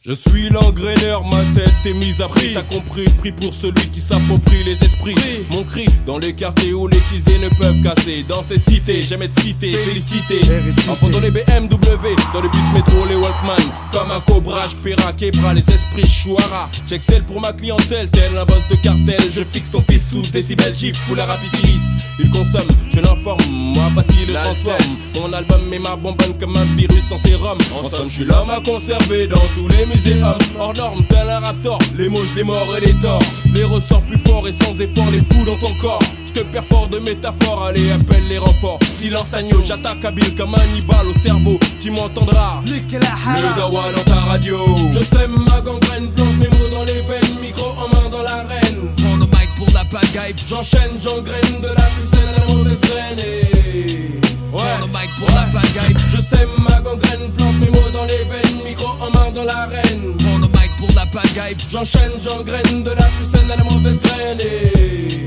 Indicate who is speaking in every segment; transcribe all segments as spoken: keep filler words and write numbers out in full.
Speaker 1: Je suis l'engraineur, ma tête est mise à prix. T'as compris, pris pour celui qui s'approprie les esprits. Mon cri dans les quartiers où les X D ne peuvent casser. Dans ces cités, j'aime être cité, félicité. Enfant dans les B M W, dans les bus métro, les Walkman. Comme un cobra, j'péraque, bras les esprits chouara. J'excelle pour ma clientèle, tel un boss de cartel. Je fixe ton fils sous décibels, gifle ou la rapidilis. Il consomme, je l'informe, moi pas s'il le transforme. Mon album est ma bonbonne comme un virus en sérum. En somme, je suis l'homme à conserver dans tous les muséums. Hors norme, tel un raptor, les mots je les mords et les tords. Les ressorts plus forts et sans effort, les fous dans ton corps. Je te perfore de métaphores, allez appelle les renforts. Silence agneau, j'attaque habile comme un Hannibal au cerveau. Tu m'entendras, le dawa dans ta radio. Je sème ma gangrène, plante mes mots dans les veines. Micro en main dans l'arène.
Speaker 2: Prends le mic pour la pagaille.
Speaker 1: J'enchaîne, j'engraine de la plus saine à la mauvaise graine. Et...
Speaker 2: ouais. Prends le mic pour ouais. la pagaille.
Speaker 1: Je sème ma gangrène, plante mes mots dans les veines. Micro en main dans l'arène.
Speaker 2: Prends le mic pour la pagaille.
Speaker 1: J'enchaîne, j'engraine de la plus saine à la mauvaise graine. Et...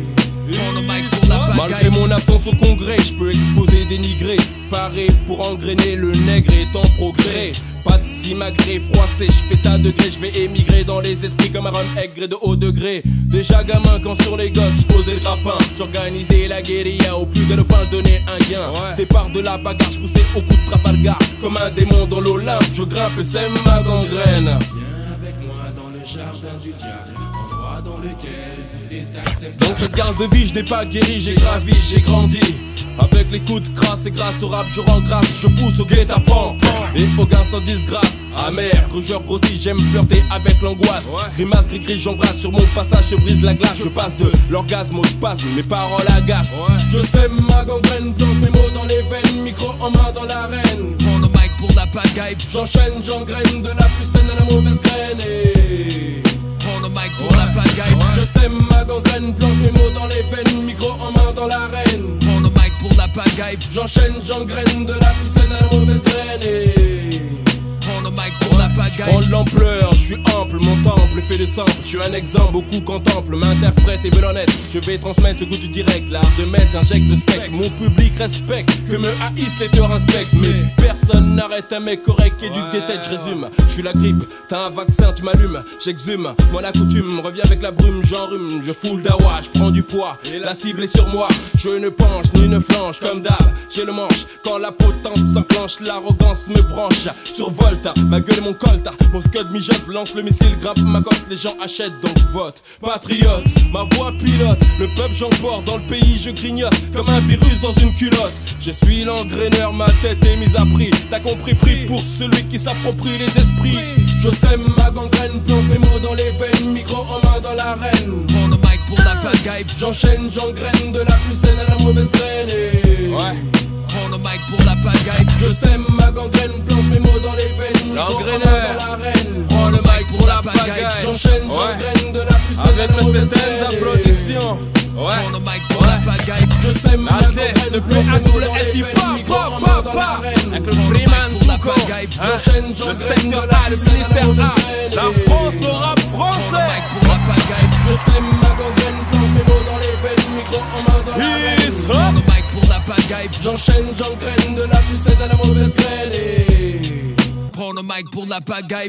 Speaker 1: malgré mon absence au congrès, je peux exposer, dénigrer. Paré pour engrainer, le nègre est en progrès. Pas de simagré, froissé, je fais ça à degré. Je vais émigrer dans les esprits comme un rhum aigre de haut degré. Déjà gamin quand sur les gosses, je posais le grappin. J'organisais la guérilla, au plus de pain, je donnais un gain. Ouais. Départ de la bagarre, je poussais au coup de Trafalgar. Comme un démon dans l'Olympe, je grimpe et sème ma gangrène.
Speaker 3: Viens avec moi dans le jardin du diable, endroit dans lequel tout est acceptable.
Speaker 1: Dans cette garde de vie, je n'ai pas guéri, j'ai gravi, j'ai grandi. Avec les coups de crasse et grâce au rap, je rends grâce, je pousse au guet-apens. Et au gain sans disgrâce, amer, rougeur grossit, j'aime flirter avec l'angoisse. Grimace, gris-gris, j'embrasse, sur mon passage se brise la glace. Je passe de l'orgasme au spasme, mes paroles agacent. Je sème ma gangrène, plante mes mots dans les veines, micro en main dans l'arène.
Speaker 2: Prends le mic pour la pagaille.
Speaker 1: J'enchaîne, j'engraine de la plus saine à la mauvaise graine. Et...
Speaker 2: prends le mic pour la pagaille.
Speaker 1: Je sème ma gangrène, plante mes mots dans les veines, micro en main dans l'arène.
Speaker 2: Prends le mic pour la pagaille.
Speaker 1: J'enchaîne, j'engraine de la plus saine à la mauvaise graine. Et...
Speaker 2: prends le mic pour la pagaille.
Speaker 1: Prends l'ampleur, je suis ample, mon temple est fait de simple. Je suis un exemple, beaucoup contemplent, m'interprète et veulent en être. Je vais transmettre ce goût du direct, l'art de mettre, j'injecte le spectre. Mon public respecte, que me haïssent les teurs inspectent. Mais personne n'arrête un mec correct qui éduque des têtes, je résume. Je suis la grippe, t'as un vaccin, tu m'allumes, j'exhume. Moi la coutume, reviens avec la brume, j'enrhume. Je fous le dawa, je prends du poids, et la cible est sur moi. Je ne penche, ni ne flanche, comme d'hab, j'ai le manche. Quand la potence s'enclenche, l'arrogance me branche. Survolte, ma gueule et mon colt, mon scud mijote, lance le missile, grimpe ma cote, les gens achètent donc vote. Patriote, ma voix pilote, le peuple j'emporte, dans le pays je grignote, comme un virus dans une culotte. Je suis l'engraineur, ma tête est mise à prix. T'as compris, pris pour celui qui s'approprie les esprits. Je sème ma gangrène, plante mes mots dans les veines, micro en main dans l'arène.
Speaker 2: Prends le mic pour la pagaille.
Speaker 1: J'enchaîne, j'engraine de la plus saine à la mauvaise graine. Et...
Speaker 2: ouais. Prends le mic pour la pagaille.
Speaker 1: Je sème ma gangrène, plante mes mots dans les veines, l'engraineur dans l'arène.
Speaker 2: Prends le mic pour la pagaille.
Speaker 1: J'enchaîne, j'engraine de la plus saine à la mauvaise graine.
Speaker 4: Avec protection.
Speaker 2: Ouais. Prends le mic pour la pagaille.
Speaker 1: Je sème ma gangrène,
Speaker 4: le plus un double S I pa pa pa pa. Avec le Freeman
Speaker 2: pour la pagaille.
Speaker 1: J'enchaîne,
Speaker 4: le
Speaker 1: j'engraine
Speaker 4: secteur A, le ministère A. La France au rap français.
Speaker 2: Pour la pagaille.
Speaker 1: Je sème ma gangrène, plante mes mots dans les veines, micro en main dans l'arène.
Speaker 2: Prends le mic pour la pagaille.
Speaker 1: J'enchaîne, j'engraine de la plus saine à la mauvaise graine. Et...
Speaker 2: prends le mic pour la pagaille.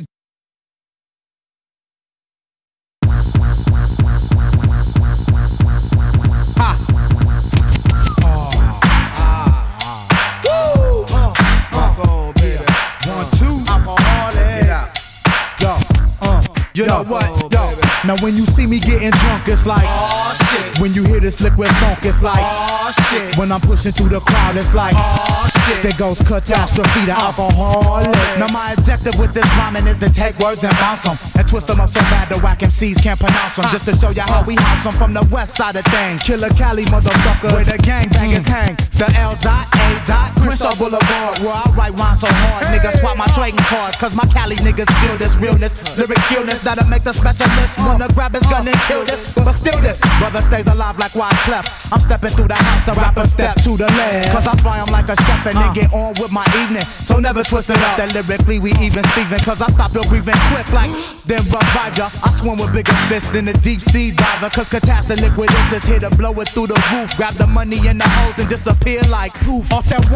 Speaker 5: You know what, yo, now when you see me getting drunk, it's like, oh shit. When you hear this liquid funk, it's like, oh shit. When I'm pushing through the crowd, it's like, oh shit. There goes catastrophe, the alcoholic. Now my objective with this rhyming is to take words and bounce them, and twist them up so bad the whack M Cs can't pronounce them. Just to show you how we house them from the west side of things. Killer Cali motherfuckers, where the gangbangers mm. hang. The L dot, A dot, Crenshaw Boulevard, where I write rhymes so hard, hey. Niggas swap my trading cards, cause my Cali niggas feel this realness, lyric skillness that'll make the specialist wanna grab his gun and kill this. But still this brother stays alive like Wyclef. I'm stepping through the house, the rapper step to the left, cause I fry him like a chef and then get on with my evening. So never twist it up that lyrically we even Steven, cause I stop your breathing quick like then revive ya. I swim with bigger fists than a deep sea diver, cause catastrophe liquid is here to blow it through the roof. Grab the money in the hose and disappear like poof. Off that one fifty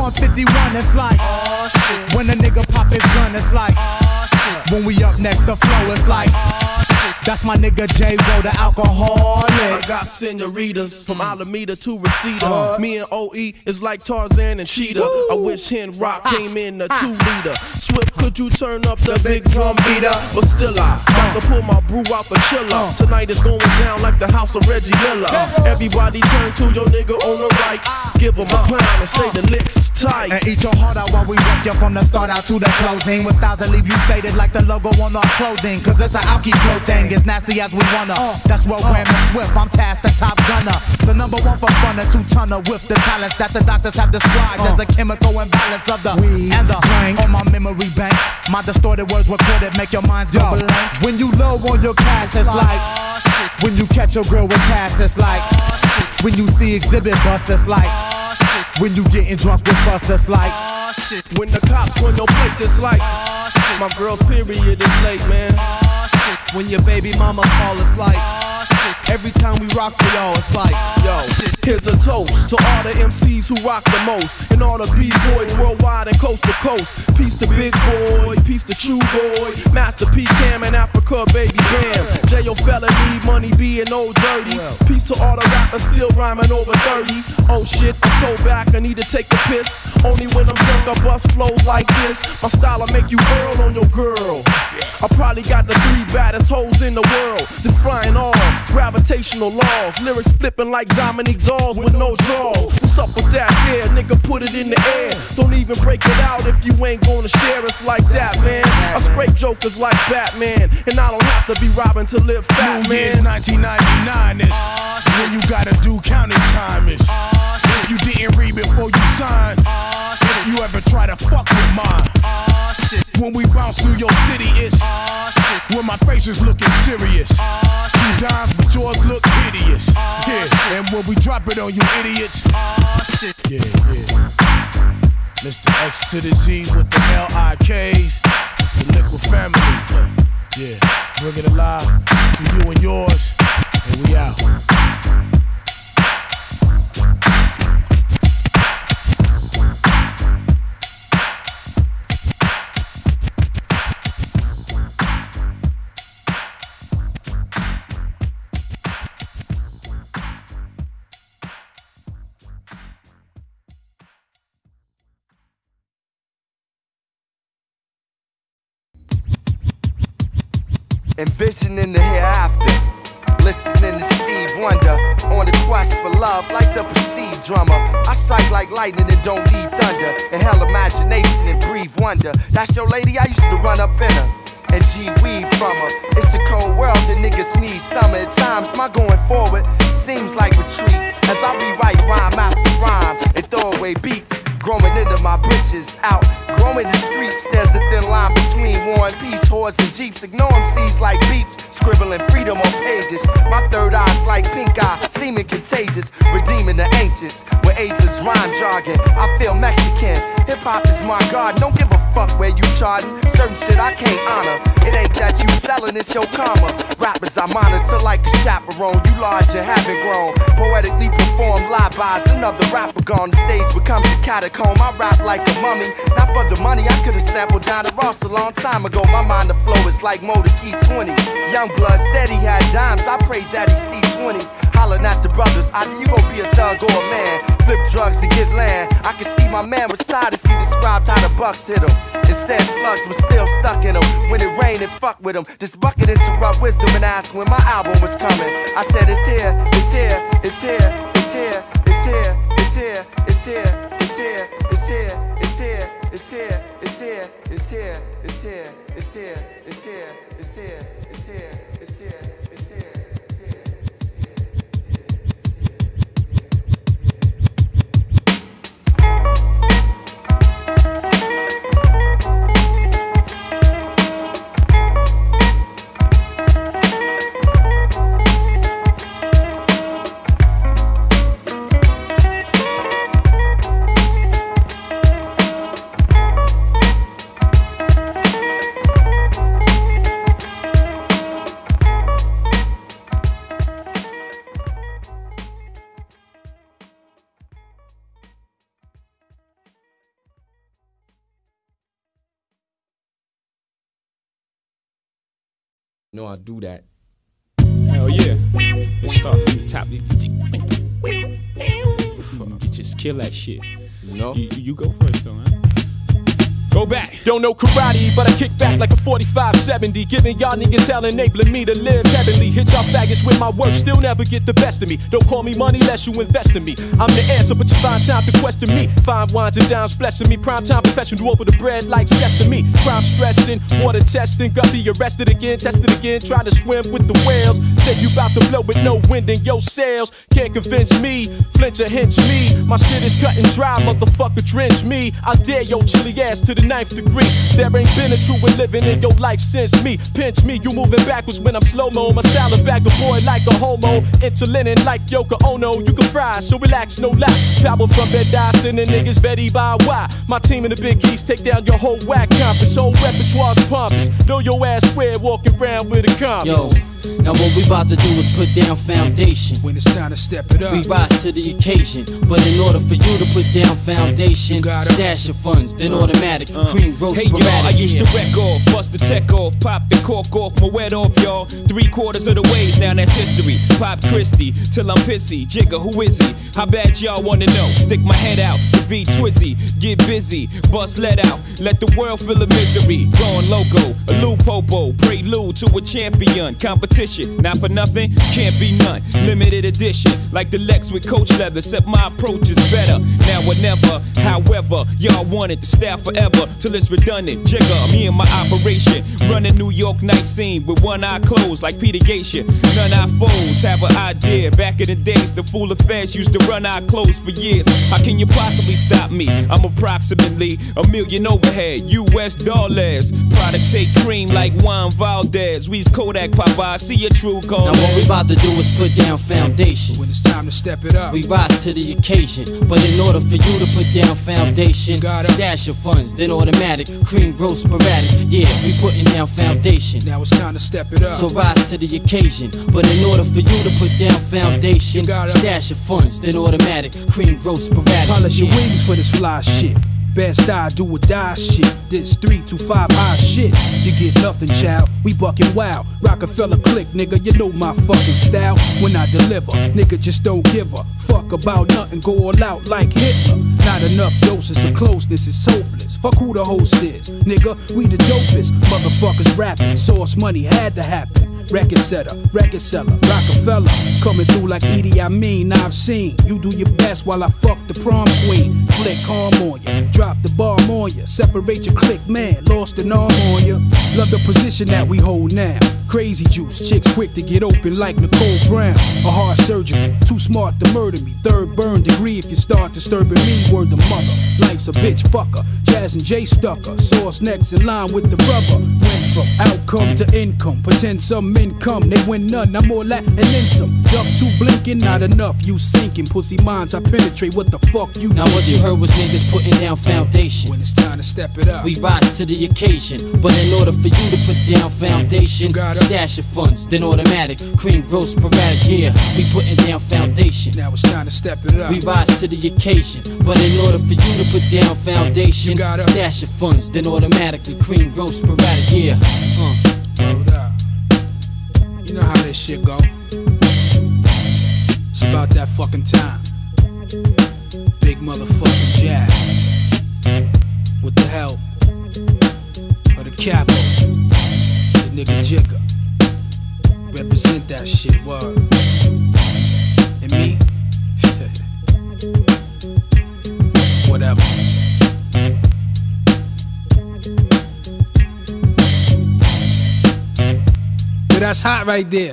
Speaker 5: one, it's like, oh shit. When a nigga pop his gun, it's like, oh shit. When we up next, the flow, it's like, oh shit. That's my nigga J-Ro, the alcoholic.
Speaker 6: I got senoritas from Alameda to Reseda. Uh, Me and O E is like Tarzan and Cheetah. Woo. I wish Hen Rock ah. came in a ah. two liter. Swift, could you turn up the big drum beater? But still I got to pull my brew out the chiller. Uh. Tonight is going down like the house of Reggie Miller. Uh. Everybody turn to your nigga on the right. Give him a pound and say the licks is tight.
Speaker 5: And eat your heart out while we wreck you from the start out to the closing. With styles that leave you faded like the logo on our clothing. Cause it's an alky flow thing, as nasty as we wanna. Uh. That's what Graham and Swift, I'm tasked the top gunner. The number one for fun, a two-tonner with the talents that the doctors have described uh. as a chemical imbalance of the weed and the drink. On my memory bank, my distorted words recorded make your minds go blank. When you low on your cash, it's like, oh, shit. When you catch your girl with cash, it's like, oh, shit. When you see exhibit bus, it's like, oh, shit. When you getting drunk with us, it's like, oh, shit.
Speaker 6: When the cops run your plate, it's like, oh, shit. My girl's period is late, man.
Speaker 7: Oh, shit. When your baby mama call, it's like, oh, shit. Every time we rock for y'all, it's like,
Speaker 6: yo, here's a toast to all the M Cs who rock the most, and all the B-boys worldwide and coast to coast. Peace to Big Boy, peace to True Boy, Master P Cam and Africa Baby Bam. J O Felony, Money B and Old Dirty. Peace to all the rappers still rhyming over thirty. Oh shit, I'm so back, I need to take a piss. Only when I'm drunk I bust flows like this. My style'll make you whirl on your girl. I probably got the three baddest hoes in the world, defying all gravitational laws. Lyrics flipping like Dominique Dawes with no draws. What's up with that there? Nigga, put it in the air. Don't even break it out if you ain't gonna share. It's like that, man. I scrape jokers like Batman, and I don't have to be robbing to live fat,
Speaker 8: New
Speaker 6: man.
Speaker 8: Year's nineteen ninety-nine is when you gotta do counting time is. If you didn't read before you signed, if you ever try to fuck with mine. When we bounce through your city, it's when my face is looking serious. Two dimes, but yours look hideous. Yeah, and when we drop it on you idiots. Yeah, yeah. Mister X to the Z with the L I Ks. It's the Liquid family. Yeah, bring it alive to you and yours. And we out.
Speaker 9: Envisioning the hereafter, listening to Steve Wonder on the quest for love like the perceived drummer. I strike like lightning and don't need thunder. Inhale imagination and breathe wonder. That's your lady, I used to run up in her and G-weave from her. It's a cold world, the niggas need summer. At times, my going forward seems like retreat as I rewrite rhyme after rhyme and throw away beats. Growing into my britches, out, growing the streets. There's a thin line between war and peace, whores and jeeps. Ignore M Cs like beats, scribbling freedom on pages. My third eye's like pink eye, seeming contagious. Redeeming the ancients with ageless rhyme jargon. I feel Mexican, hip-hop is my god. Don't give a fuck where you charting. Certain shit I can't honor. It ain't that you selling, it's your karma. Rappers I monitor like a chaperone. You large and haven't grown. Poetically perform live-bys. Another rapper gone. The stage becomes a catacomb. I rap like a mummy. Not for the money, I could've sampled Donna Ross a long time ago. My mind to flow is like Motor Key twenty. Youngblood said he had dimes. I prayed that he see twenty. Hollering at the brothers, either you gon' be a thug or a man. Flip drugs and get land. I can see my man was tired as he described how the bucks hit him. It said slugs was still stuck in him. When it rained, it fucked with him. This bucket interrupt wisdom and asked when my album was coming. I said it's here, it's here, it's here, it's here, it's here, it's here, it's here, it's here, it's here, it's here, it's here, it's here, it's here, it's here, it's here, it's here, it's here, it's here, it's here.
Speaker 1: You know I do that.
Speaker 10: Hell yeah. Let's start from the top. You just kill that shit.
Speaker 1: You know?
Speaker 10: You, you go first though, man. Go back.
Speaker 1: Don't know karate, but I kick back like a forty-five seventy. Giving y'all niggas hell, enabling me to live heavenly. Hit y'all faggots with my work, still never get the best of me. Don't call me money unless you invest in me. I'm the answer, but you find time to question me. Fine wines and dimes blessing me. Prime time professional over the bread like sesame. Crime stressing, water testing. Guppy arrested again, tested again. Trying to swim with the whales. Said you bout to blow with no wind in your sails. Can't convince me, flinch or hinge me. My shit is cut and dry, motherfucker, drench me. I dare your chilly ass to the ninth degree. There ain't been a true living in your life since me. Pinch me, you moving backwards when I'm slow-mo. My style of bag a boy like a homo. Interlinen like Yoko Ono. You can fry, so relax, no lie. Power from bed dicing and niggas ready by why. My team in the Big East take down your whole whack compass. Whole repertoire's pompous. Know your ass square walking around with a compass.
Speaker 11: Yo, now what we about to do is put down foundation.
Speaker 8: When it's time to step it up,
Speaker 11: we rise to the occasion. But in order for you to put down foundation, stash your funds, then automatic, uh, cream roast
Speaker 10: Hey
Speaker 11: sporadic,
Speaker 10: y'all, I used
Speaker 11: yeah.
Speaker 10: to wreck off, bust the tech off, pop the cork off, my wet off, y'all. Three quarters of the ways, now that's history. Pop Christie, till I'm pissy. Jigga, who is he? How bad y'all wanna know? Stick my head out, the V Twizzy, get busy, bust let out, let the world feel the misery. Going loco, a Lou Popo, prelude to a champion. Competition, not for nothing, can't be none. Limited edition, like the Lex with coach leather, except my approach is better. Now or never, however, y'all want it to stay forever, till it's redundant. Jigga, me and my operation, running New York night scene with one eye closed like Peter Gacia. None our foes have an idea. Back in the days, the fool affairs used to run our clothes for years. How can you possibly stop me? I'm approximately a million overhead, U S dollars. Product take cream like Juan Valdez. We's Kodak Popeye, see your true call.
Speaker 11: Now what we about to do is put down foundation.
Speaker 8: When it's time to step it up,
Speaker 11: we rise to the occasion. But in order for you to put down foundation, stash your funds, then automatic, cream roast sporadic. Yeah, we putting down foundation.
Speaker 8: Now it's time to step it up,
Speaker 11: so rise to the occasion. But in order for you to put down foundation, stash your funds, then automatic, cream roast sporadic.
Speaker 8: Polish
Speaker 11: yeah.
Speaker 8: your wings for this fly shit. Best I do or die shit. This three two five high shit. You get nothing, child. We bucking wild. Rockefeller click, nigga. You know my fucking style. When I deliver, nigga just don't give a fuck about nothing. Go all out like Hitler. Not enough doses of closeness is hopeless. Fuck who the host is, nigga. We the dopest motherfuckers rapping. Source money had to happen. Record setter, record seller, Rockefeller coming through like Edie Amin. I've seen you do your best while I fuck the prom queen. Flick calm on ya, drop the bomb on ya, separate your clique, man. Lost an arm on ya. Love the position that we hold now. Crazy juice, chicks quick to get open like Nicole Brown. A heart surgery, too smart to murder me. Third burn degree if you start disturbing me. Word to mother, life's a bitch fucker. Jazz and Jay Stucker, source next in line with the rubber. Went from outcome to income, pretend some income, they win none. I'm more Latin and then some. Duck too blinking, not enough. You sinking, pussy minds I penetrate. What the fuck you?
Speaker 11: Now what you heard was niggas putting down foundation.
Speaker 8: When it's time to step it up,
Speaker 11: we rise to the occasion. But in order for you to put down foundation, stash your funds, then automatic, cream roast sporadic. Yeah, we putting down foundation.
Speaker 8: Now it's time to step it up.
Speaker 11: We rise to the occasion. But in order for you to put down foundation, stash your funds, then automatically cream roast sporadic. Yeah. Uh.
Speaker 8: Hold up. You know how this shit go. It's about that fucking time. Big motherfucking jazz. With the help of the capo, the nigga Jigga. Represent that shit, word. And me, whatever. Yeah, that's hot right there.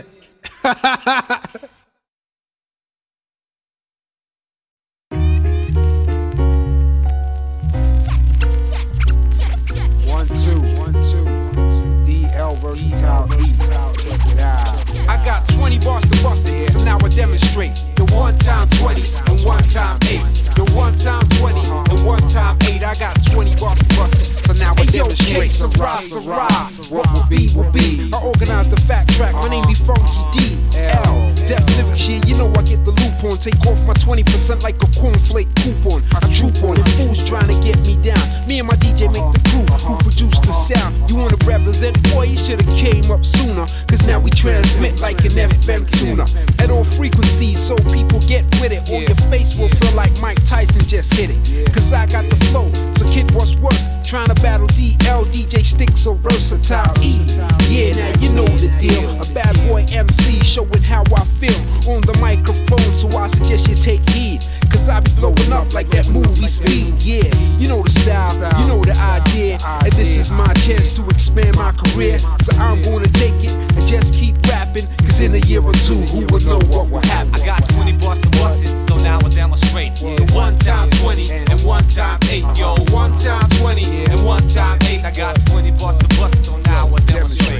Speaker 12: One, two, one, two. D L Versatile East. Check it out.
Speaker 13: I got twenty bars to bust it, so now I demonstrate. The one time twenty and one time eight. The one time twenty and one time eight. I got twenty bars to bust it, so now I demonstrate. Sarah, Sarah, what will be, will be. I organize the fact track, my name be Funky D L. Def lyric shit, you know I get the loop on. Take off my twenty percent like a cornflake coupon. I troop on, and fools trying to get me down. Me and my D J make the crew who produce the sound. You wanna represent? Boy, you should've came up sooner. Cause now we transmit like an F M tuner at all frequencies, so people get with it, or your face will feel like Mike Tyson just hit it. Cause I got the flow, so kid, what's worse? Trying to battle D L, D J Stick so versatile. E, yeah, now you know the deal. A bad boy M C showing how I feel on the microphone, so I suggest you take heed. Cause I be blowing up like that movie Speed. Yeah, you know the style, you know the idea, and this is my chance to expand my career. So I'm gonna take it and just keep rapping. Cause in a year or two, who will know what will happen?
Speaker 14: I got twenty bars to bust it, so now I demonstrate. One time twenty and one time eight, yo. One time twenty and one time eight. I got twenty bars to bust it, so now I demonstrate.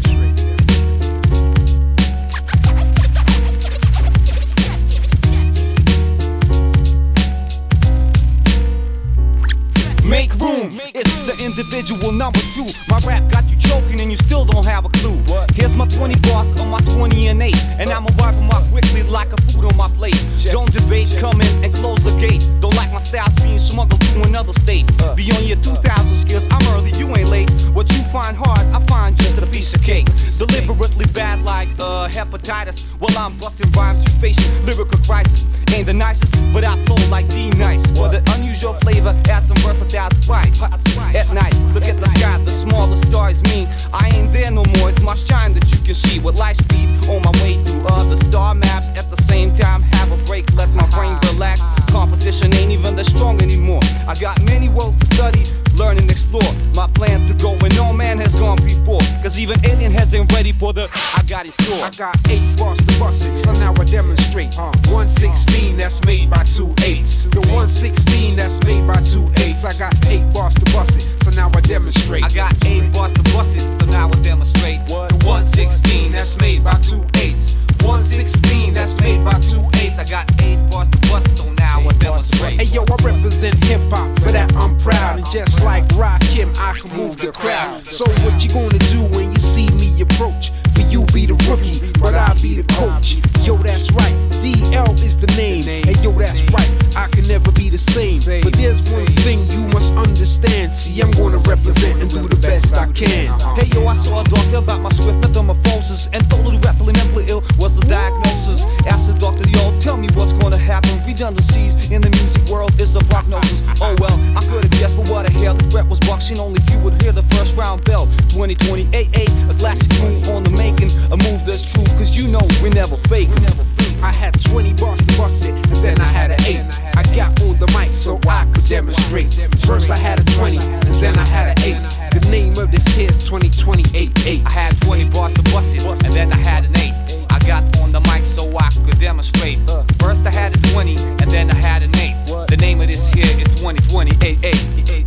Speaker 15: Make room, it's the individual number two. My rap got you choking and you still don't have a clue. Here's my twenty bars on my twenty and eight, and I'ma wipe them out quickly like a food on my plate. Don't debate, come in and close the gate. Don't like my styles being smuggled to another state. Beyond your two thousand skills, I'm early, you ain't late. What you find hard, I find just a piece of cake. Deliberately bad like uh, hepatitis. While I'm busting rhymes, you facing lyrical crisis. Ain't the nicest, but I flow like D-Nice. For the unusual flavor, add some versatile spice. At night, look at the sky, the smaller stars mean I ain't there no more, it's my shine that you can see. With light speed on my way through other star maps. At the same time, have a break, let my brain relax. Competition ain't even that strong anymore. I got many worlds to study, learn and explore. My plan to go where no man has gone before. Cause even alien heads ain't ready for the I got in store.
Speaker 13: I got eight bars to bust it, so now I demonstrate. one sixteen, that's made by two eights. The one sixteen, that's made by two eights. I got eight bars to bust it, so now I demonstrate.
Speaker 14: I got eight bars to bust it, so now I demonstrate.
Speaker 13: The one sixteen, that's made by two eights. one sixteen, that's made by two eights.
Speaker 14: I got eight bars to bust, so now I demonstrate.
Speaker 13: Hey yo, I represent hip hop, for that I'm proud. And just like Rakim, I can move the crowd. So what you gonna do when you see me approach? For you be the rookie, but I be the coach. Yo, that's right, D L is the name. And yo, that's right, I can never be the same. But there's one thing you must understand. See, I'm gonna represent and do the best I can.
Speaker 15: Hey yo, I saw a doctor about my swift metamorphosis, and totally rapidly mentally ill was the diagnosis. Asked the doctor, yo, tell me what's gonna happen. Redundancies in the music world is a prognosis. Oh well, I could've guessed, but what the hell? The threat was boxing, only few would hear the first round bell. twenty twenty-eight, a classic move on the making, a move that's true, cause you know we never fake.
Speaker 13: I had twenty bars to bust it, and then I had an eight. I got on the mic so I could demonstrate. First I had a twenty, and then I had an eight. The name of this here's twenty twenty-eight eight.
Speaker 14: I had twenty bars to bust it, and then I had an eight. I got on the mic so I could demonstrate. First I had a twenty, and then I had an eight. The name of this here is twenty twenty-eight eight.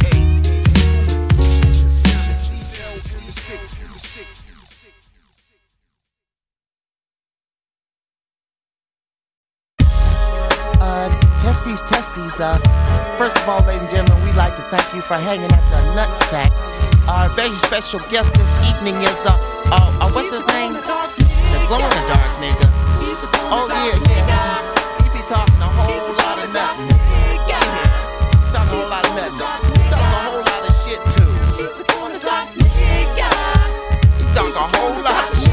Speaker 16: Testies, testies, uh, first of all, ladies and gentlemen, we'd like to thank you for hanging at the Nutsack. Our very special guest this evening is, uh, uh, uh what's his name? The glow in the dark nigga. Oh, yeah, yeah. He be talking a whole lot of nothing. Yeah. Talking a whole lot of nothing. Talking a whole lot of shit, too. He talking a whole lot of shit.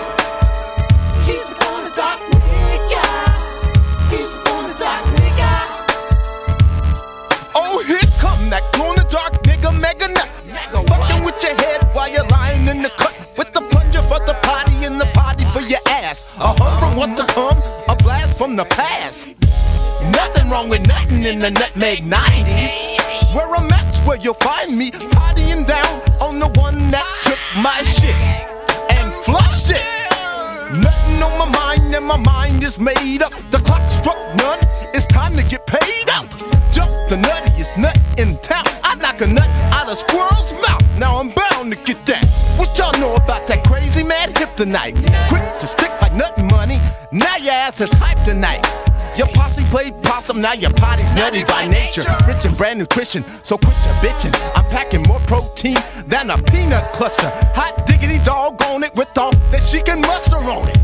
Speaker 17: That glow in the dark nigga, mega nut. Fucking with your head while you're lying in the cut. With the plunger for the potty and the potty for your ass. A hunt from what's to come, a blast from the past. Nothing wrong with nothing in the nutmeg nineties. Where I'm at, where you'll find me partying down on the one that took my shit and flushed it. Nothing on my mind and my mind is made up. The clock struck none, it's time to get paid out. Just the nuttiest nut in town. I knock a nut out of squirrel's mouth. Now I'm bound to get that. What y'all know about that crazy mad hip tonight? Quick to stick like nut money. Now your ass is hype tonight. Your posse played possum, now your potty's nutty by nature. Rich and brand nutrition, so quit your bitching. I'm packing more protein than a peanut cluster. Hot diggity dog on it with all that she can muster on it.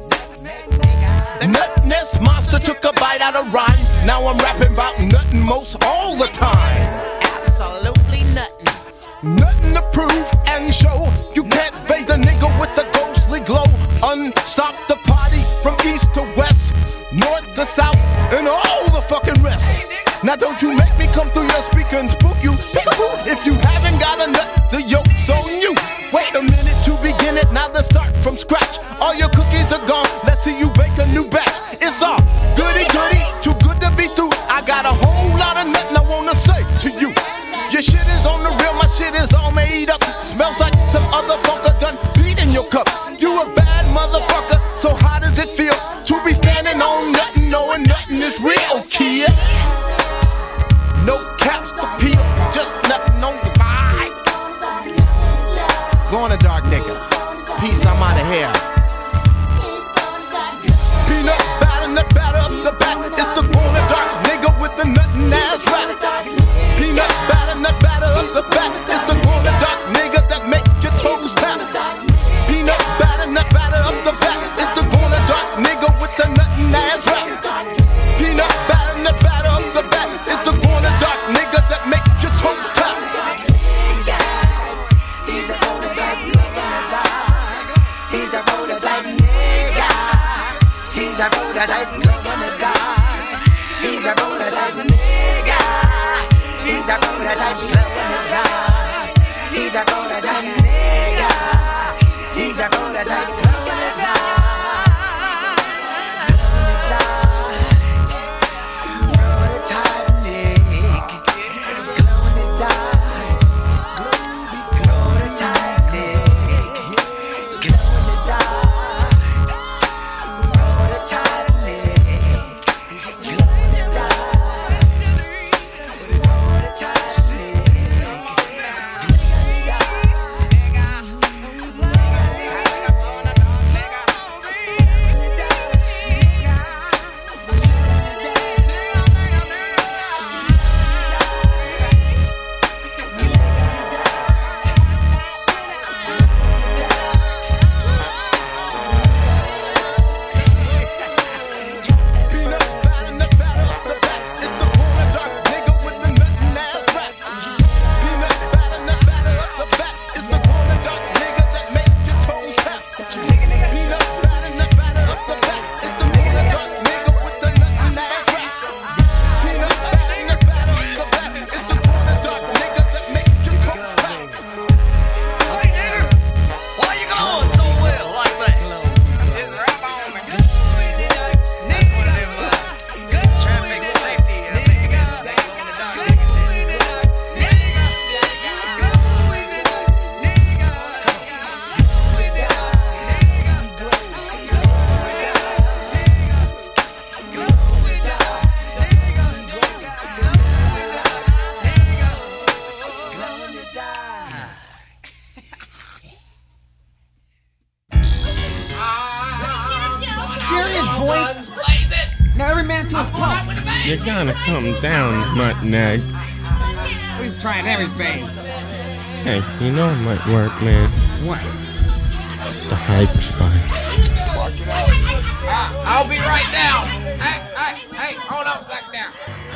Speaker 17: Nutness monster took a bite out of rhyme. Now I'm rapping about nothing most all the time.
Speaker 16: Absolutely nothing.
Speaker 17: Nothing to prove, man show. You can't fade the nigga with the ghostly glow. Unstop the party from east to west, north to south, and all the fucking rest. Now don't you make me come through your speaker and spook you. If you haven't got a nut, the yoke's on you. Wait a minute to begin it, now let's start from scratch. All your cookies are gone, let's see you bake a new batch. It's all goody goody, too good to be through. I got a whole lot of nothing I wanna say to you. Your shit is on the real, my shit is all made up. Smells like some other fucker done beat in your cup. You a bad motherfucker, so how does it feel to be standing on nothing, knowing nothing is real, kid? No caps to peel, just nothing on the vibe. Go on a dark nigga. Peace, I'm out of here. Peanut batter, nut batter up the back. It's the go on a dark nigga with the nothing ass rap. Peanut batter, nut batter up the back. It's the go on a dark nigga that make your toes tap. Peanut batter, nut batter up the back. It's the go on a dark nigga with the nothing ass rap. Peanut batter, nut batter up the back. It's the go on a dark nigga that make your toes tap. He's a prototype, he's a prototype nigga. He's a prototype, love wanna die. He's a prototype nigga. He's a prototype, love wanna die. He's a prototype nigga. He's a prototype, love wanna die. Prototype nigga, glow in the dark. Prototype nigga, glow in the dark. Prototype nigga, glow in the dark. Prototype
Speaker 18: You gotta come down, Muttnag.
Speaker 19: We've tried everything.
Speaker 18: Hey, you know it might work, man.
Speaker 19: What?
Speaker 18: The hyperspines.
Speaker 19: Uh, I'll be right down. Hey, hey, hey, hold up, back down.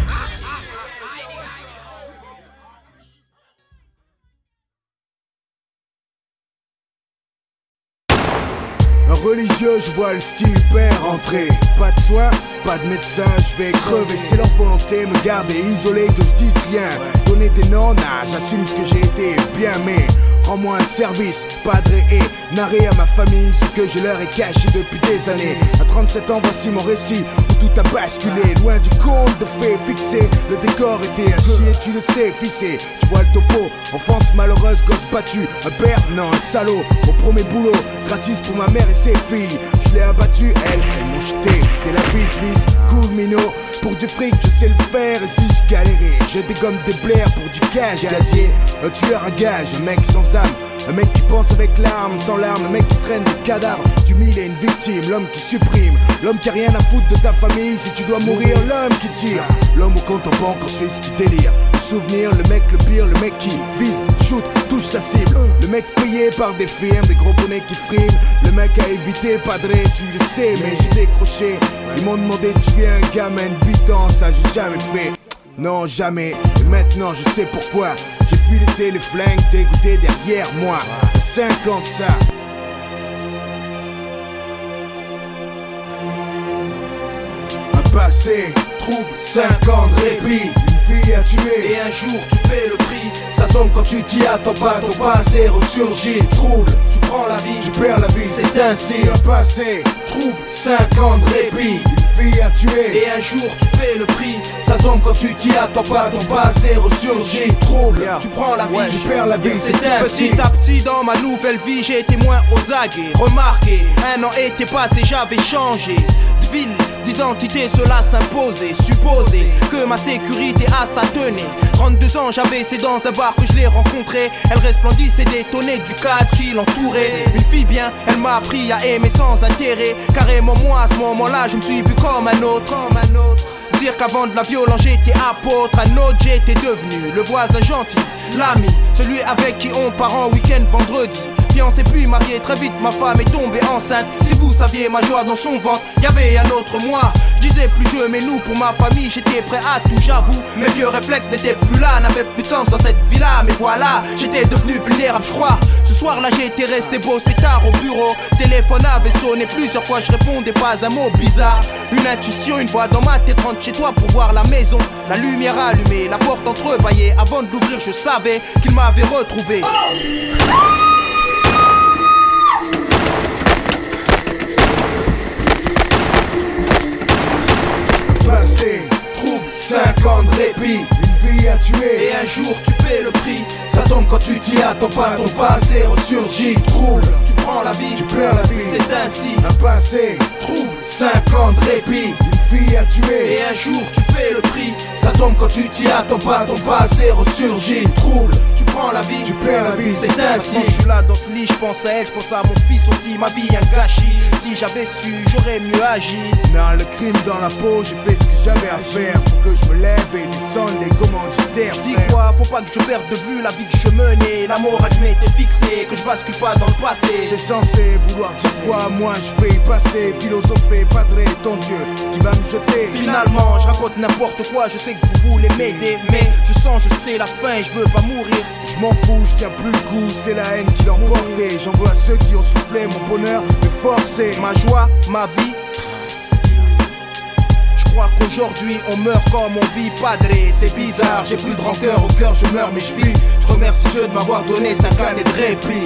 Speaker 5: Un religieux, je vois le style père entrer. Pas de soins, pas de médecin, je vais crever. C'est leur volonté, me garder isolé, que je dise rien. Donner des noms, nah, j'assume ce que j'ai été, bien mais rends-moi un service, padré et narrer à ma famille ce que je leur ai caché depuis des années. À trente-sept ans, voici mon récit où tout a basculé. Loin du conte de fées fixé, le décor était un chier, tu le sais, fissé. Tu vois le topo, enfance malheureuse, gosse battu. Un père, non, un salaud. Mon premier boulot, gratis pour ma mère et ses filles. Je l'ai abattu, elle, elles m'ont jeté. C'est la vie, fils, cool minot. Pour du fric, je sais le faire. Et si je galérais, je dégomme des blaires pour du cash gazier. Un tueur à gage, un mec sans âme. Un mec qui pense avec l'arme, sans larmes. Un mec qui traîne des cadavres. Tu mille et une victime, l'homme qui supprime. L'homme qui a rien à foutre de ta famille. Si tu dois mourir, l'homme qui tire. L'homme au compte en banque en Suisse qui délire. Le souvenir, le mec le pire, le mec qui vise, shoot, touche sa cible. Le mec payé par des firmes, des gros bonnets qui friment. Le mec à éviter, padré, tu le sais, mais j'ai décroché. Ils m'ont demandé, tu viens un gamin de huit ans, ça j'ai jamais fait. Non, jamais. Le
Speaker 8: maintenant je sais pourquoi. J'ai pu laisser les flingues dégoûter derrière moi. Cinq ans de ça. Un passé, trouble, cinq ans de répit. Une vie à tuer et un jour tu paies le prix. Ça tombe quand tu t'y attends pas, ton passé ressurgit. Trouble, tu prends la vie, tu perds la vie, c'est ainsi. Un passé, trouble, cinq ans de répit. Une vie à tuer et un jour tu paies le prix. Ça tombe quand tu t'y attends pas, ton passé ressurgit. Trouble, tu prends la vie, ouais, tu perds la vie, c'est ainsi.
Speaker 6: Petit à petit dans ma nouvelle vie j'ai été moins aux aguets. Remarquez, un an était passé, j'avais changé de ville, d'identité, cela s'imposait. Supposer que ma sécurité à sa tenait. Trente-deux ans j'avais, c'est dans un bar que je l'ai rencontré. Elle resplendissait détonnée du cadre qui l'entourait. Une fille bien, elle m'a appris à aimer sans intérêt. Carrément moi à ce moment-là je me suis vu comme un autre, comme un autre. Dire qu'avant de la violence j'étais apôtre, un autre j'étais devenu le voisin gentil, l'ami, celui avec qui on part en week-end vendredi. Fiancé puis marié, très vite ma femme est tombée enceinte. Si vous saviez ma joie dans son ventre, y'avait un autre moi. Je disais plus je mais nous pour ma famille, j'étais prêt à tout, j'avoue. Mes vieux réflexes n'étaient plus là, n'avaient plus de sens dans cette vie-là. Mais voilà, j'étais devenu vulnérable, je crois. Ce soir-là j'étais resté beau, c'est tard au bureau. Téléphone avait sonné plusieurs fois, je répondais pas un mot bizarre. Une intuition, une voix dans ma tête, rentre chez toi pour voir la maison. La lumière allumée, la porte entrebâillée. Avant de l'ouvrir je savais qu'il m'avait retrouvé.
Speaker 8: Passé, trouble, cinq ans de répit. Une vie à tuer et un jour tu paies le prix. Ça tombe quand tu t'y attends pas, ton passé ressurgit. Trouble, tu prends la vie, tu perds la vie, c'est ainsi. Un passé, trouble, cinq ans de répit. Une vie à tuer et un jour tu paies le prix. Ça tombe quand tu t'y attends pas, ton passé ressurgit. Trouble, tu prends la vie, tu perds la vie, c'est ainsi.
Speaker 6: Quand je suis là dans ce lit, je pense à elle, je pense à mon fils aussi, ma vie un gâchis. Si j'avais su, j'aurais mieux agi.
Speaker 8: Non, le crime dans la peau, j'ai fait ce que j'avais à faire. Faut que je me lève et descende les commanditaires.
Speaker 6: Dis quoi, faut pas que je perde de vue la vie que je menais. La morale je m'étais fixé, que je bascule pas dans le passé.
Speaker 8: C'est censé vouloir dire quoi, moi je peux y passer. Philosopher, padrer ton Dieu, ce qui va me jeter.
Speaker 6: Finalement, je raconte n'importe quoi, je sais que vous voulez m'aider. Mais je sens, je sais la fin et je veux pas mourir.
Speaker 8: Je m'en fous, je tiens plus le coup, c'est la haine qui l'emportait. J'en veux à ceux qui ont soufflé mon bonheur, me forcer.
Speaker 6: Ma joie, ma vie. Je crois qu'aujourd'hui on meurt comme on vit, padré. C'est bizarre, j'ai plus de rancœur au cœur, je meurs mais je vis. Je remercie Dieu de m'avoir donné cinq années de répit.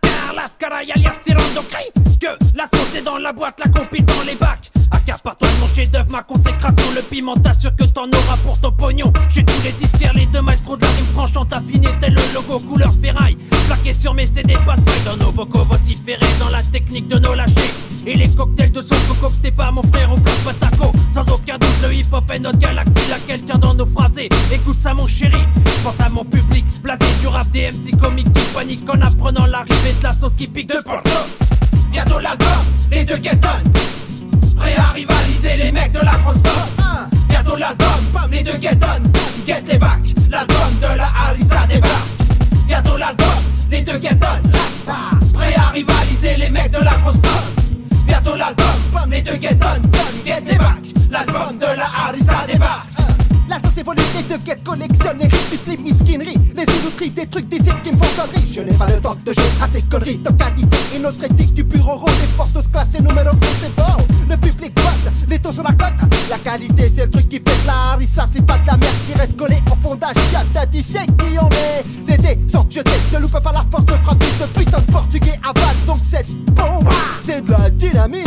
Speaker 20: Que la sauce est dans la boîte, la compile dans les bacs. Accapare-toi de mon chef d'œuvre, ma consécration, le piment t'assure que t'en auras pour ton pognon. J'ai tous les disquaires, les deux maestros de la rime tranchante affinée tel le logo couleur ferraille. Plaqué sur mes C D, pas de faille dans nos vocaux vociférés, dans la technique de nos lâchers. Et les cocktails de sauce concoctés par mon frère au bloc Pataco. Sans aucun doute le hip hop est notre galaxie, laquelle tient dans nos phrasés. Écoute ça mon chéri, pense à mon public blasé du rap des M C comiques qui paniquent en apprenant l'arrivée de la sauce qui pique de Porto.
Speaker 21: Bientôt l'album, les deux Getton, prêts à rivaliser les mecs de la grosse pop. Bientôt l'album, les deux Getton, get les bacs, l'album de la Harissa débarque. Bientôt l'album, les deux Getton, prêts à rivaliser les mecs de la grosse pop. Bientôt l'album, les deux Getton, get les bacs, l'album de la Harissa débarque.
Speaker 22: La sauce évolue, les deux guettes collectionnent les riches plus les misquineries, les illuteries, des trucs d'ici qui me font conneries. Je n'ai pas le temps de jouer à ces conneries. Top qualité et notre éthique du pur oro, les forces classées numéro un, c'est bon. Le public vote, les taux sur la cote. La qualité c'est le truc qui fait de la harissa, c'est pas de la merde qui reste collée au fond d'un chien. T'as dit c'est qui on est. Les dés sont jetés, ne loupe pas la force de frappe de putain de portugais aval. Donc cette bombe, c'est de la dynamite.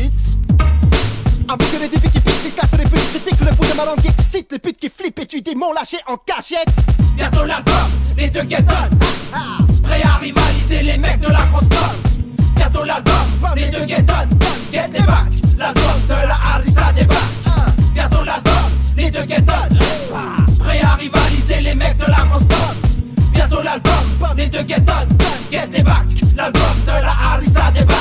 Speaker 22: Avoue que les défis qui piquent, les classes, les putes critiques, le bout de ma langue excite, les putes qui flippent et tu dis mon lâché en cachette.
Speaker 21: Bientôt l'album, les deux Getton, prêts à rivaliser les mecs de la grosse pop. Bientôt l'album, les deux Getton, get les bacs, l'album de la Harissa débarque. Bientôt l'album, les deux Getton, prêts à rivaliser les mecs de la grosse pop. Bientôt l'album, les deux Getton, get les bacs, l'album de la Harissa débarque.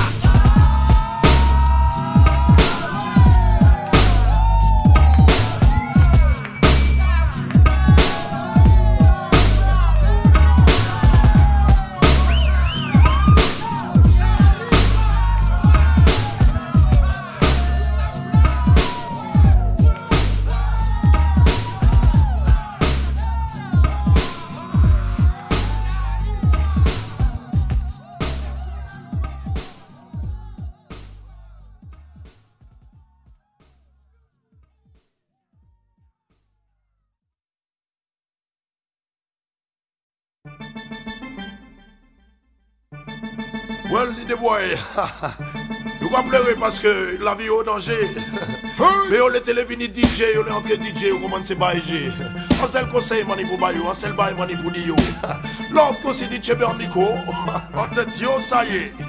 Speaker 23: Well, the boy, nous va pleurer parce que la vie est au danger. Mais on était les vini D J, on est entré D J, on commence à bailler. On s'est le conseil, mani pour bailler, on s'est le bail, mani pour dire. L'autre conseil D J Bernico, en tête, yo, ça y est.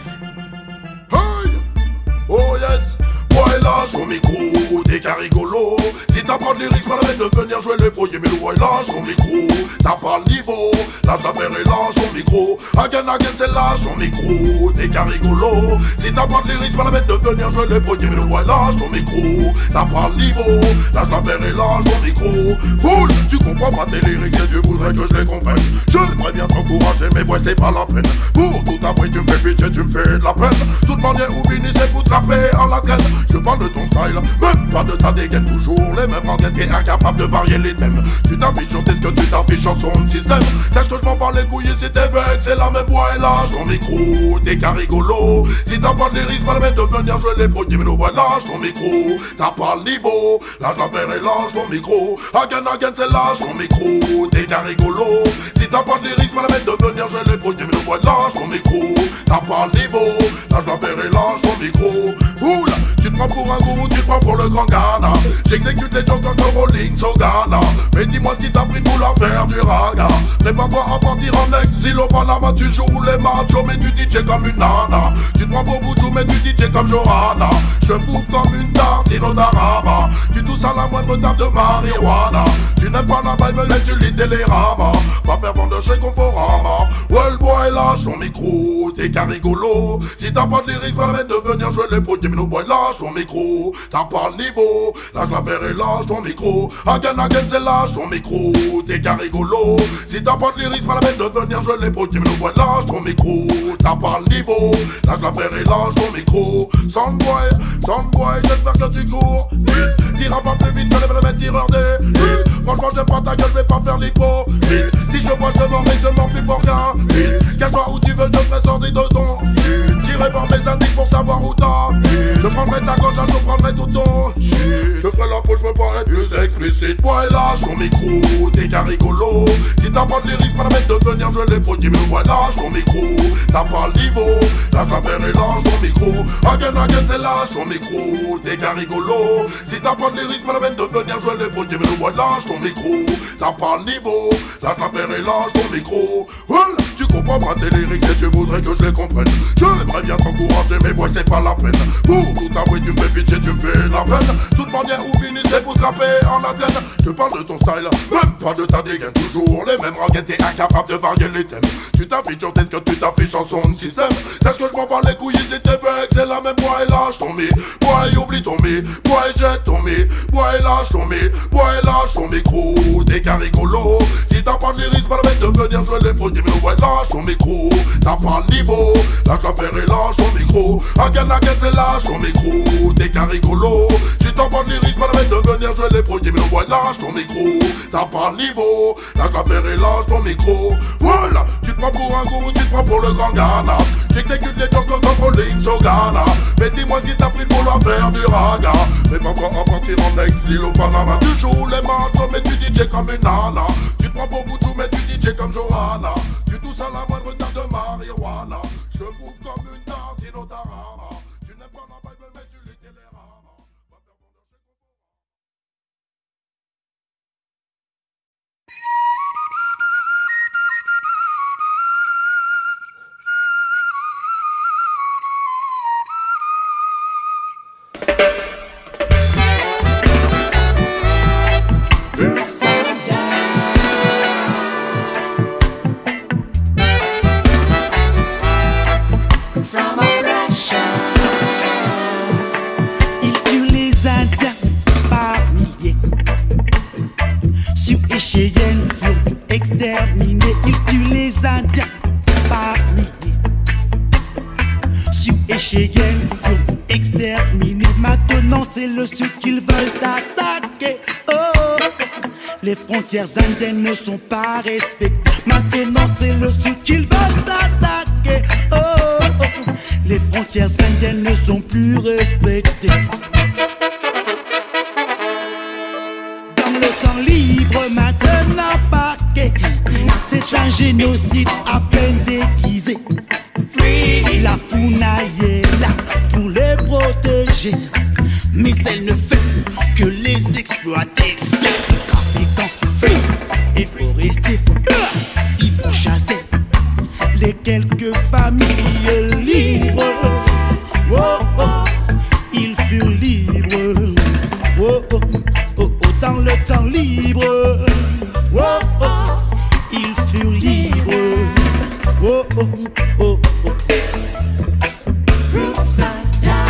Speaker 23: Hey! Oh yes! Boy lâche ton micro, t'es qu'un rigolo. Si t'as pas de lyrics, pas la peine de venir jouer les premier. Mais le boy lâche ton micro, t'as pas le niveau. Lâche l'affaire et lâche ton micro. Again, again, c'est lâche ton micro, t'es qu'un rigolo. Si t'as pas de lyrics, pas la peine de venir jouer les premiers. Mais le boy lâche ton micro, t'as pas le niveau. Lâche l'affaire et lâche ton micro. Foule, tu comprends pas tes lyrics et tu voudrais que je les comprenne. J'aimerais bien t'encourager, mais boy, c'est pas la peine. Pour tout après, tu me fais pitié, tu me fais de la peine. Toute manière où finit, c'est pour trapper en la traîne. Je parle de ton style, même pas de ta dégaine. Toujours les mêmes rengaines, t'es incapable de varier les thèmes. Tu t'affiches chanter ce que tu t'affiches en son système. Sache que je m'en bats les couilles et si t'es vexé, c'est la même voix et lâche ton micro, t'es qu'un rigolo. Si t'as pas de lyrics, pas la peine de venir jouer les premiers. Mais no boy, lâche ton micro, t'as pas le niveau. Lâche l'affaire et lâche ton micro. Again, again, c'est lâche ton micro, t'es qu'un rigolo. Si t'as pas de lyrics, pas la peine de venir jouer les premiers. Mais no boy, lâche ton micro, t'as pas le niveau. Lâche l'affaire et lâche ton micro. Oula, tu te prends pour un gourou, tu te prends pour le grand Ghana. J'exécute les jokes comme Rolling Sogana. Mais dis-moi ce qui t'a pris pour leur faire du raga. Prépare-toi à partir en exil au Panama. Tu joues les machos mais tu D J comme une nana. Tu te prends pour Boudjou mais tu D J comme Johanna. Je bouffe comme une tartine au Darama. Tu tousses à la moindre table de marijuana. Tu n'aimes pas la balle mais tu lis Télérama. Va faire vendre chez Conforama. Well boy lâche ton micro, t'es qu'un rigolo. Si t'as pas de lyrics, pas la peine de venir jouer les premiers. Mais no boy lâche ton micro, t'as pas le niveau. Lâche l'affaire et lâche ton micro. Again again c'est lâche ton micro, t'es qu'un rigolo. Si t'as pas de lyrics, pas la peine de venir jouer les premiers. Mais no boy lâche ton micro, t'as pas le niveau. Lâche l'affaire et lâche ton micro. Soundboy, soundboy, j'espère que tu cours vite. T'iras pas plus vite que les mêmes tireurs des hits. Franchement j'aime pas ta gueule, vais pas faire l'hypo. Si je te vois je te mords et je mens plus fort qu'un hit. Cache-toi où tu veux, je te ferai sortir de ton chute. J'irai voir mes indices pour savoir où t'as. Je prendrai ta gorge, je prendrai tout ton chute. Je ferai la poche, je peux pas être plus explicite. Bois et lâche ton micro, t'es qu'un rigolo. Si t'as pas de lyrics, pas la peine de venir jouer les produits. Mais bois et lâche ton micro, t'as pas le niveau. Lâche l'affaire et lâche ton micro. Again, again, c'est lâche ton micro, t'es qu'un rigolo. Si t'as pas de lyrics, pas la peine de venir jouer les produits. Mais bois et lâche ton micro, t'as pas le niveau. Lâche l'affaire et lâche ton micro. Well, tu comprends pas tes lyrics et tu voudrais que je les comprenne. J'aimerais bien t'encourager, mais boy, c'est pas la peine. Pour tout avouer, tu me fais pitié, tu me fais la peine. Toute manière où finissez vous frapper en Athènes. Je parle de ton style, même pas de ta dégaine. Toujours les mêmes rengaines, t'es incapable de varier les thèmes. Tu t'affiches sur tes que tu t'affiches en son système. C'est ce que je m'en bats les couilles, si t'es vex, c'est la même. Boy, lâche ton mi, boy, oublie ton mi, boy, jette ton mi, boy, lâche ton mi, boy, lâche ton micro, t'es qu'un rigolo. Si t'as pas de lyrics, pas la peine de venir jouer les produits. Mais boy, lâche ton micro, t'as pas le niveau. Lâche l'affaire et lâche ton micro. Again, again, c'est lâche ton micro, t'es qu'un rigolo. Si t'as pas de lyrics, pas la peine de venir jouer les produits. Mais boy, lâche ton micro, t'as pas le niveau. Lâche l'affaire et lâche ton micro. Voilà, tu te prends pour un gourou, tu te prends pour le grand Ghana. J'exécute les jokes comme Rolling Sogana. Mais dis-moi ce qui t'a pris pour la faire du raga. Mais pas toi à partir en exil au Panama. Tu joues les manteaux mais tu D J comme une nana. Tu te prends pour Bouchou mais tu D J comme Johanna. Tu tousses à la moindre tasse de marijuana. Je bouffe comme une tartine au tarama. Tu n'aimes pas la Bible mais tu lis Télérama.
Speaker 2: Cheyenne furent exterminés, ils tuent les Indiens par milliers. Sioux et Cheyenne furent exterminés, maintenant c'est le Sud qu'ils veulent attaquer. Oh, les frontières indiennes ne sont pas respectées, maintenant c'est le Sud qu'ils veulent attaquer. Oh, les frontières indiennes ne sont plus respectées. Maintenant paquet, c'est un génocide à peine déguisé. La fournaille est là pour les protéger, mais elle ne fait que les exploiter. Trafiquants et forestiers, ils vont chasser les quelques familles libres. Oh, oh, ils furent libres. Oh, oh, oh, oh, dans le temps libre. Oh, oh, ils furent libres. Oh, oh, oh, oh.
Speaker 3: Roots are down.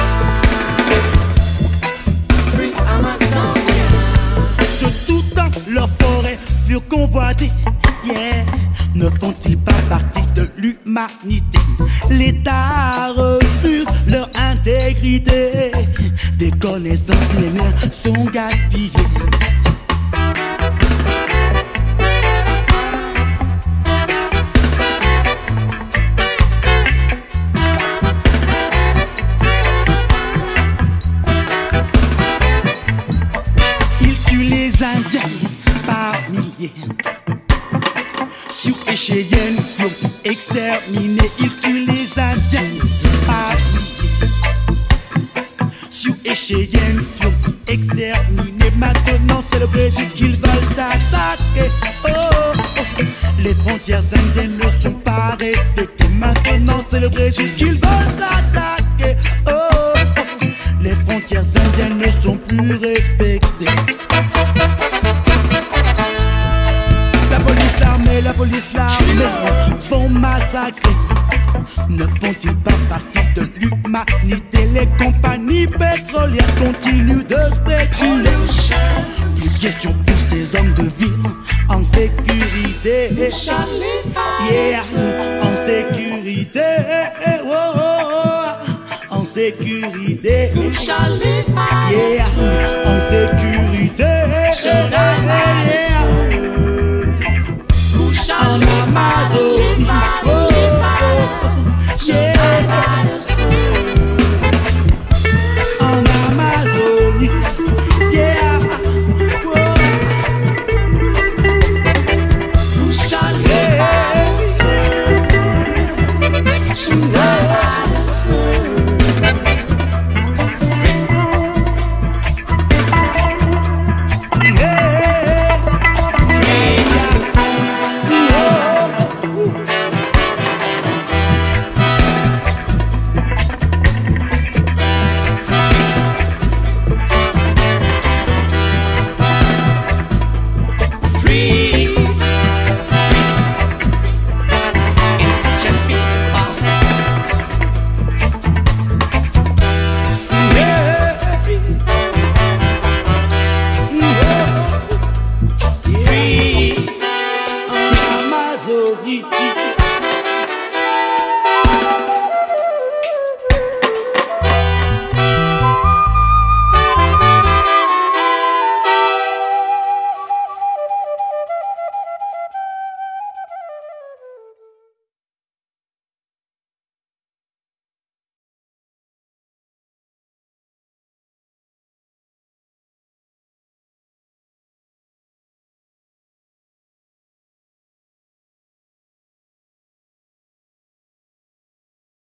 Speaker 3: Free Amazonia.
Speaker 2: De tout temps, leurs forêts furent convoitées. Yeah. Ne font-ils pas partie de l'humanité? L'État refuse leur intégrité. Des connaissances millénaires sont gaspillées. Sioux et Cheyenne furent exterminés, ils tuent les Indiens par milliers. Sioux et Cheyenne furent exterminés, maintenant c'est le Brésil qu'ils veulent attaquer. Oh, oh, les frontières indiennes ne sont pas respectées, maintenant c'est le Brésil qu'ils veulent attaquer. Oh, oh, les frontières indiennes ne sont plus respectées. La police, l'armée, la police, l'armée vont massacrer. Ne font-ils pas partie de l'humanité? Les compagnies pétrolières continuent de spéculer. Plus question pour ces hommes de vivre en sécurité. Yeah, en sécurité. Oh, oh, oh. En sécurité.